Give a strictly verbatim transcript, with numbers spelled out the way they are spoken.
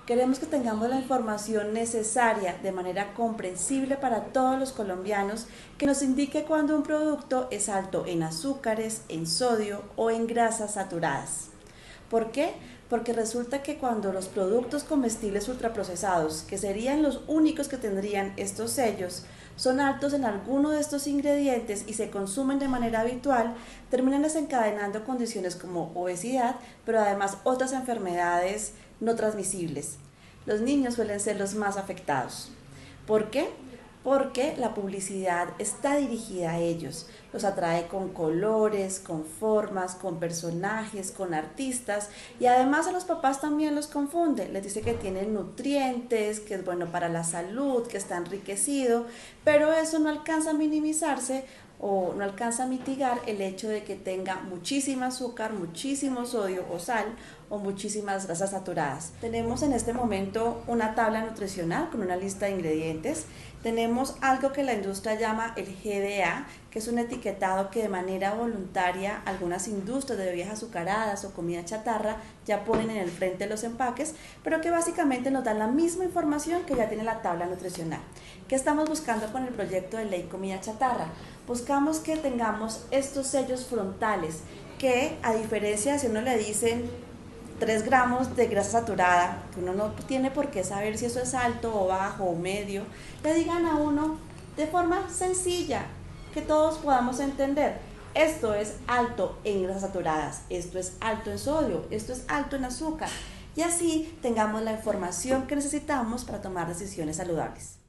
Queremos que tengamos la información necesaria de manera comprensible para todos los colombianos que nos indique cuando un producto es alto en azúcares, en sodio o en grasas saturadas. ¿Por qué? Porque resulta que cuando los productos comestibles ultraprocesados, que serían los únicos que tendrían estos sellos, son altos en alguno de estos ingredientes y se consumen de manera habitual, terminan desencadenando condiciones como obesidad, pero además otras enfermedades no transmisibles. Los niños suelen ser los más afectados. ¿Por qué? Porque la publicidad está dirigida a ellos, los atrae con colores, con formas, con personajes, con artistas, y además a los papás también los confunde, les dice que tienen nutrientes, que es bueno para la salud, que está enriquecido, pero eso no alcanza a minimizarse o no alcanza a mitigar el hecho de que tenga muchísimo azúcar, muchísimo sodio o sal o muchísimas grasas saturadas. Tenemos en este momento una tabla nutricional con una lista de ingredientes. Tenemos algo que la industria llama el G D A, que es un etiquetado que de manera voluntaria algunas industrias de bebidas azucaradas o comida chatarra ya ponen en el frente de los empaques, pero que básicamente nos dan la misma información que ya tiene la tabla nutricional. ¿Qué estamos buscando con el proyecto de ley comida chatarra? Buscamos que tengamos estos sellos frontales que, a diferencia de si uno le dicen tres gramos de grasa saturada, que uno no tiene por qué saber si eso es alto o bajo o medio, le digan a uno de forma sencilla, que todos podamos entender. Esto es alto en grasas saturadas, esto es alto en sodio, esto es alto en azúcar, y así tengamos la información que necesitamos para tomar decisiones saludables.